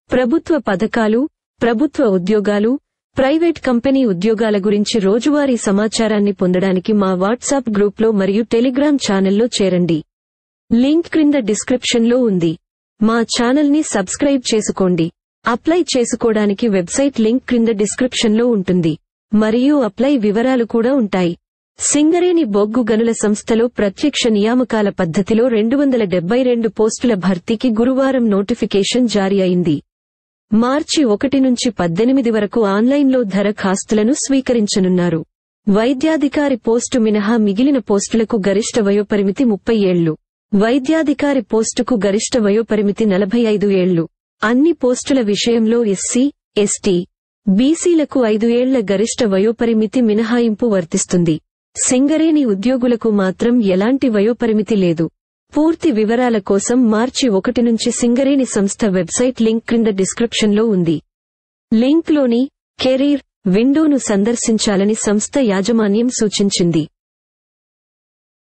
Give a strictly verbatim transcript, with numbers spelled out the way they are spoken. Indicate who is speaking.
Speaker 1: ప్రభుత్వ పథకాలు, ప్రభుత్వ ఉద్యోగాలు, ప్రైవేట్ కంపెనీ ఉద్యోగాల గురించి రోజువారీ సమాచారాన్ని పొందడానికి మా వాట్సాప్ గ్రూప్లో మరియు టెలిగ్రామ్ ఛానల్లో చేరండి. లింక్ క్రింద డిస్క్రిప్షన్లో ఉంది. మా ఛానల్ని సబ్స్క్రైబ్ చేసుకోండి. అప్లై చేసుకోవడానికి వెబ్సైట్ లింక్ క్రింద డిస్క్రిప్షన్లో ఉంటుంది మరియు అప్లై వివరాలు కూడా ఉంటాయి. సింగరేణి బొగ్గు గనుల సంస్థలో ప్రత్యక్ష నియామకాల పద్ధతిలో రెండు వందల డెబ్బై రెండు పోస్టుల భర్తీకి గురువారం నోటిఫికేషన్ జారీ అయింది. మార్చి ఒకటి నుంచి పద్దెనిమిది వరకు ఆన్లైన్లో దరఖాస్తులను స్వీకరించనున్నారు. వైద్యాధికారి పోస్టు మినహా మిగిలిన పోస్టులకు గరిష్ట వయోపరిమితి ముప్పై ఏళ్లు. వైద్యాధికారి పోస్టుకు గరిష్ట వయోపరిమితి నలభై ఐదు ఏళ్లు. అన్ని పోస్టుల విషయంలో ఎస్సీ, ఎస్టీ, బీసీలకు ఐదు ఏళ్ల గరిష్ట వయోపరిమితి మినహాయింపు వర్తిస్తుంది. సింగరేణి ఉద్యోగులకు మాత్రం ఎలాంటి వయోపరిమితి లేదు. పూర్తి వివరాల కోసం మార్చి ఒకటి నుంచి సింగరేణి సంస్థ వెబ్సైట్ లింక్ క్రింద డిస్క్రిప్షన్లో ఉంది. లింక్లోని కెరీర్ విండోను సందర్శించాలని సంస్థ యాజమాన్యం సూచించింది.